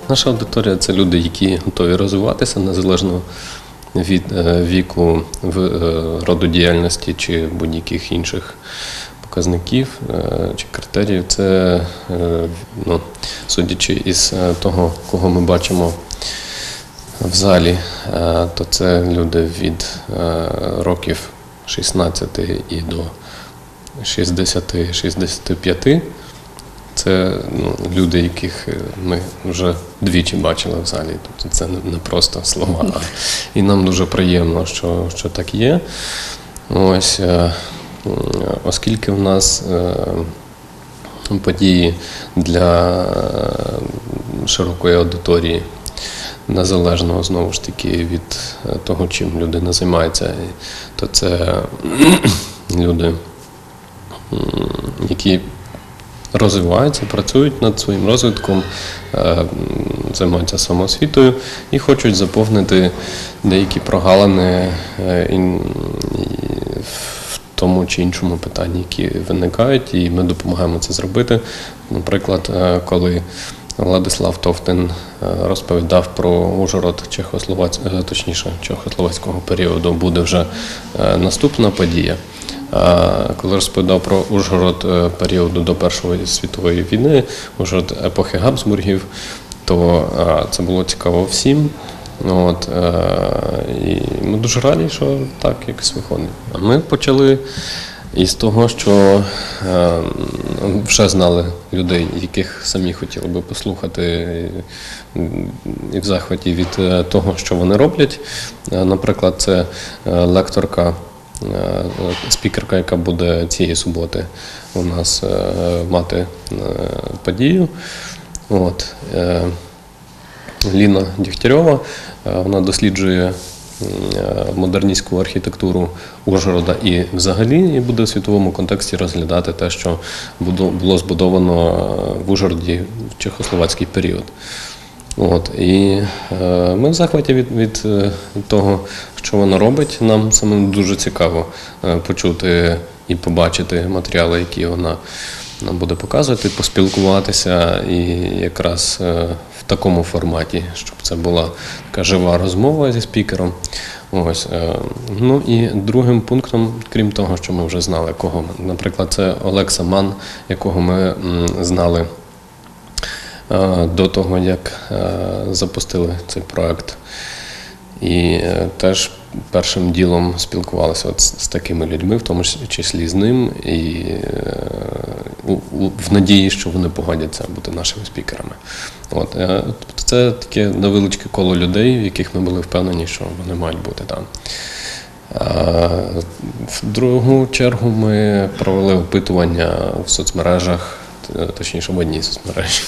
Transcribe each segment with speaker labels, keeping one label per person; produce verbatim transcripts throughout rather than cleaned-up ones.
Speaker 1: Наша аудиторія – це люди, які готові розвиватися незалежно від віку, роду діяльності чи будь-яких інших показників чи критеріїв. Це, ну, судячи із того, кого ми бачимо в залі, то це люди від років шістнадцяти і до шістдесяти - шістдесяти п'яти. Це, ну, люди, яких ми вже двічі бачили в залі. Тобто це не просто слова. І нам дуже приємно, що, що так є. Ось, оскільки в нас події для широкої аудиторії, незалежно, знову ж таки, від того, чим людина займається, то це люди, які розвиваються, працюють над своїм розвитком, займаються самоосвітою і хочуть заповнити деякі прогалини в тому чи іншому питанні, які виникають, і ми допомагаємо це зробити. Наприклад, коли Владислав Товтин розповідав про Ужгород чехословацького, точніше, чехословацького періоду, буде вже наступна подія. Коли розповідав про Ужгород періоду до Першої світової війни, Ужгород епохи Габсбургів, то це було цікаво всім. От, і ми дуже раді, що так якось виходить. А ми почали із того, що вже знали людей, яких самі хотіли би послухати, і в захваті від того, що вони роблять. Наприклад, це лекторка, спікерка, яка буде цієї суботи у нас мати подію. От. Ліна Дігтярьова, вона досліджує модерністську архітектуру Ужгорода і взагалі, і буде в світовому контексті розглядати те, що було збудовано в Ужгороді в чехословацький період. От. І е, ми в захваті від, від того, що вона робить. Нам самим дуже цікаво е, почути і побачити матеріали, які вона нам буде показувати, поспілкуватися і якраз е, в такому форматі, щоб це була така жива розмова зі спікером. Ось. Е, ну і другим пунктом, крім того, що ми вже знали, кого ми, наприклад, це Олекса Ман, якого ми м, знали до того, як запустили цей проект. І теж першим ділом спілкувалися от з такими людьми, в тому числі з ним, і в надії, що вони погодяться бути нашими спікерами. От. Це таке невеличке коло людей, в яких ми були впевнені, що вони мають бути там. В другу чергу ми провели опитування в соцмережах, точніше, в одній соцмережі,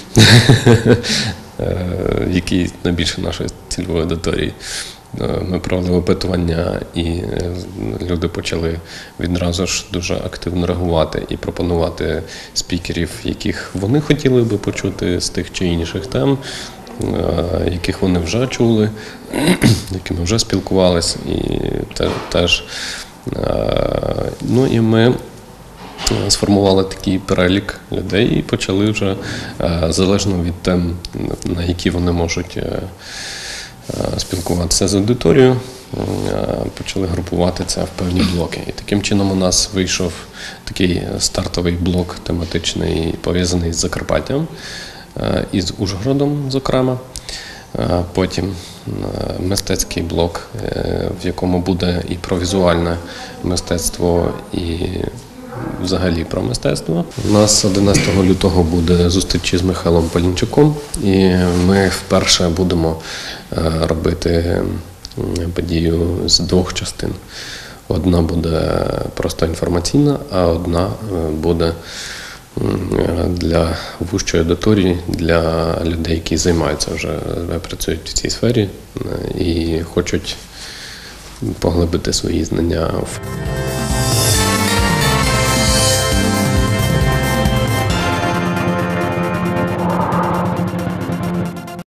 Speaker 1: які найбільше нашої цільової аудиторії. Ми провели опитування, і люди почали відразу ж дуже активно реагувати і пропонувати спікерів, яких вони хотіли би почути з тих чи інших тем, яких вони вже чули, з якими вже спілкувалися. І теж, ну і ми сформували такий перелік людей і почали вже, залежно від тем, на які вони можуть спілкуватися з аудиторією, почали групувати це в певні блоки. І таким чином у нас вийшов такий стартовий блок тематичний, пов'язаний з Закарпаттям, із Ужгородом, зокрема. Потім мистецький блок, в якому буде і про візуальне мистецтво, і взагалі про мистецтво. У нас одинадцятого лютого буде зустріч з Михайлом Полінчуком, і ми вперше будемо робити подію з двох частин. Одна буде просто інформаційна, а одна буде для вищої аудиторії, для людей, які займаються вже, працюють в цій сфері і хочуть поглибити свої знання в